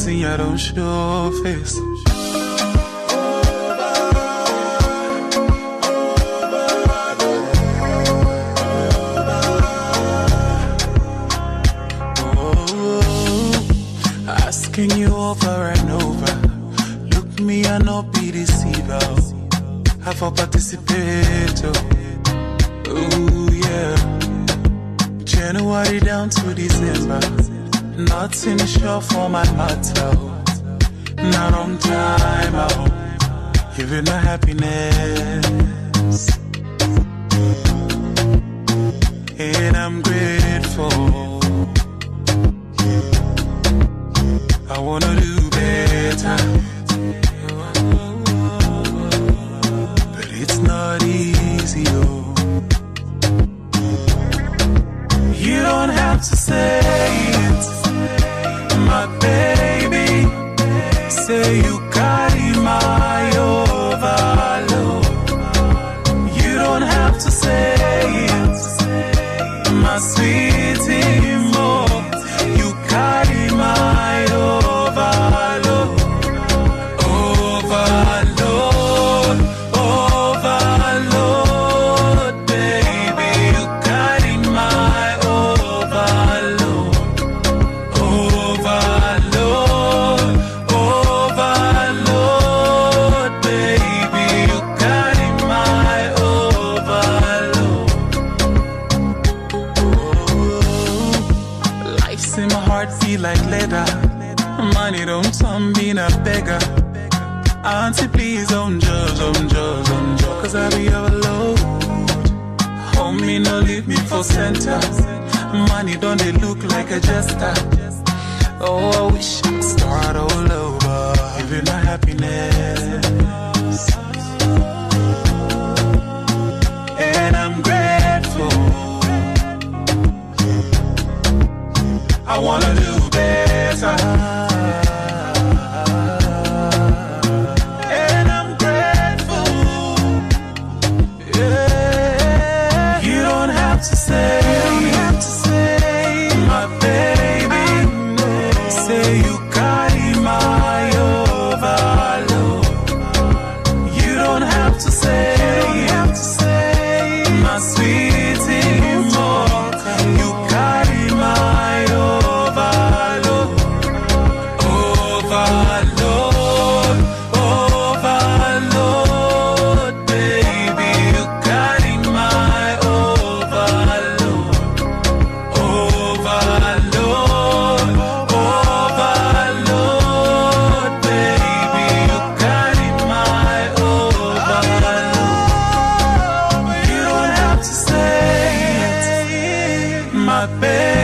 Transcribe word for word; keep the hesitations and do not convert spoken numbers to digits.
reason you don't show face. Asking you over and over. Look me and not be deceiver. Have a participator. Ooh yeah. January down to December. Nothing sure for my matter. Not on time out. Giving my happiness. And I'm grateful. I wanna do better, but it's not easy, oh. You don't have to say it, my baby. Say you carry my overload. You don't have to say it, my sweetie, more. You carry my overload, overload, overload, baby. You carry my overload, overload, overload, baby. You carry my overload. Oh, life's in my heart feel like leather. Money don't turn me a beggar. Auntie, please don't judge, don't judge, don't judge. Cause I be overload. Homie, no leave me for center. Money don't they look like a jester. Oh, I wish I could start all over. Giving my happiness. And I'm grateful. I wanna do better. And I'm grateful. Yeah. You don't have to say, you don't have to say, my baby. Say you carry my overload. You don't have to say, you don't have to say, my sweetie, more. You carry my overload, overload, overload, baby. You carry my overload, overload, overload, baby. You carry my overload. You don't have to say it, my baby.